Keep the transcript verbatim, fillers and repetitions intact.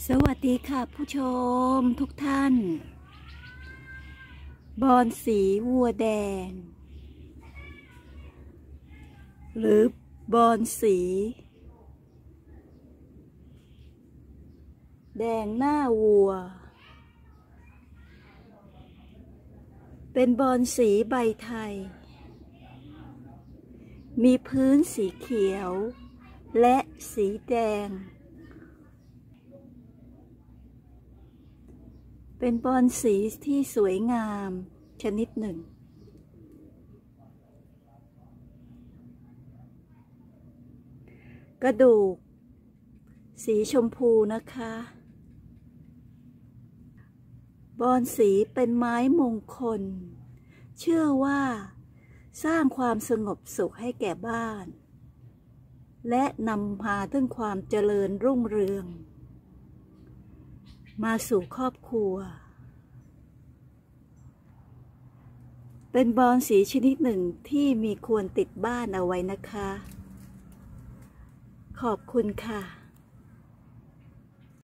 สวัสดีค่ะผู้ชมทุกท่านบอนสีวัวแดงหรือบอนสีแดงหน้าวัวเป็นบอนสีใบไทยมีพื้นสีเขียวและสีแดงเป็นบอนสีที่สวยงามชนิดหนึ่งกระดูกสีชมพูนะคะบอนสีเป็นไม้มงคลเชื่อว่าสร้างความสงบสุขให้แก่บ้านและนำพาถึงความเจริญรุ่งเรืองมาสู่ครอบครัวเป็นบอนสีชนิดหนึ่งที่มีควรติดบ้านเอาไว้นะคะขอบคุณค่ะ